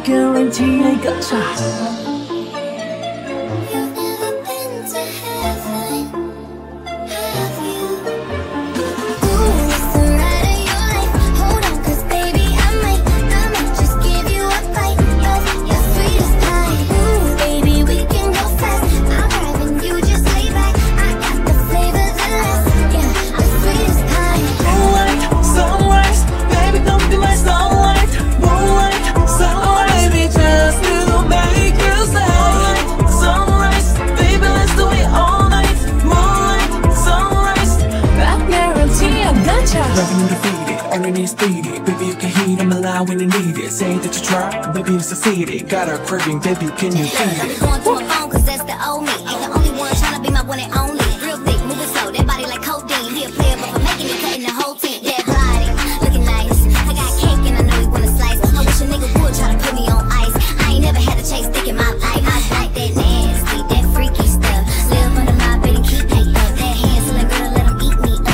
guarantee I gotcha. Loving undefeated, earning speedy. Baby, you can heat, I'm alive when you need it. Say that you try, baby, you succeeded. Got a craving, baby, can you feed it? I be going through my phone, cause that's the old me. Ain't the only one tryna be my one and only. Real thick, moving slow, that body like codeine. He a player, but for making it, cutting the whole team. That body, looking nice. I got cake and I know he wanna slice. I wish a nigga would try to put me on ice. I ain't never had a chase stick in my life. I like that nasty, that freaky stuff. Live under my bed and keep me up. That handsome girl, let him eat me up.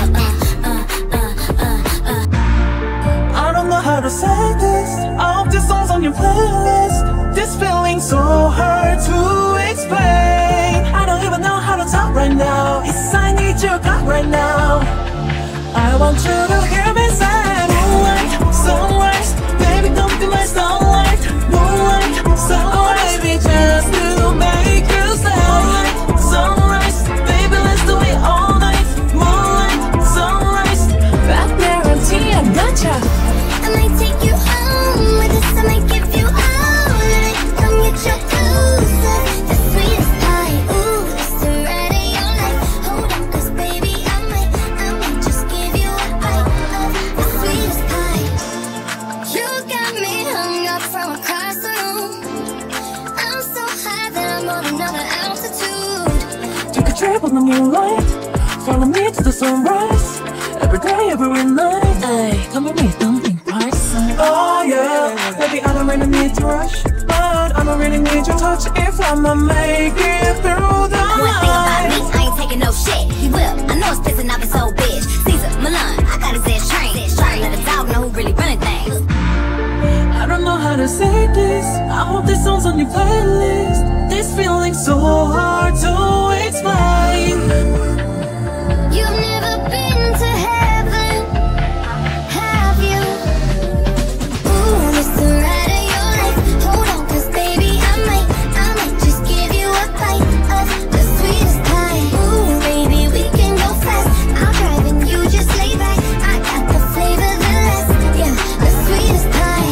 I don't know how to say this. All of these songs on your playlist. This feeling so hard to explain. I don't even know how to talk right now. It's I need your God right now. I want you to hear me say moonlight, sunrise. Baby, don't be my starlight. Moonlight, sunrise. Baby, just to make you stay. Sunrise, baby, let's do it all night. Moonlight, sunrise. I guarantee I gotcha. I might take you home with us, I might give you all of it. Come get your closer, the sweetest pie. Ooh, it's the ride of your life. Hold on, cause baby, I might just give you a bite of the sweetest pie. You got me hung up from across the room. I'm so high that I'm on another altitude. Take a trip on the moonlight, follow me to the sunrise. Every day, every night. Ay, come with me, don't think twice. Oh yeah, baby, I don't really need to rush, but I don't really need your touch if I'ma make it through the One thing about me, night. I ain't taking no shit. He will, I know it's pissing off his whole bitch. Caesar, Milan, I got his ass trained. Try to let a dog know who really running things. I don't know how to say this. I hope this song's on your playlist. This feeling so hard to explain. You've never been to heaven, have you? Ooh, it's the ride of your life. Hold on, cause baby, I might just give you a bite of the sweetest pie. Ooh, baby, we can go fast. I'll drive and you just lay back. I got the flavor, the rest, yeah, the sweetest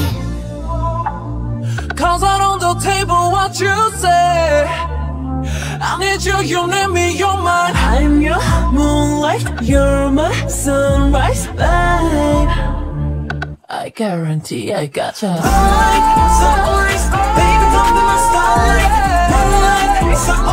pie. Cause out on the table, what you say? I need you, you need me, you're mine. I'm your moonlight, you're my sunrise, babe. I guarantee I gotcha. Moonlight, sunrise, baby, don't be my starlight. Moonlight, sunrise.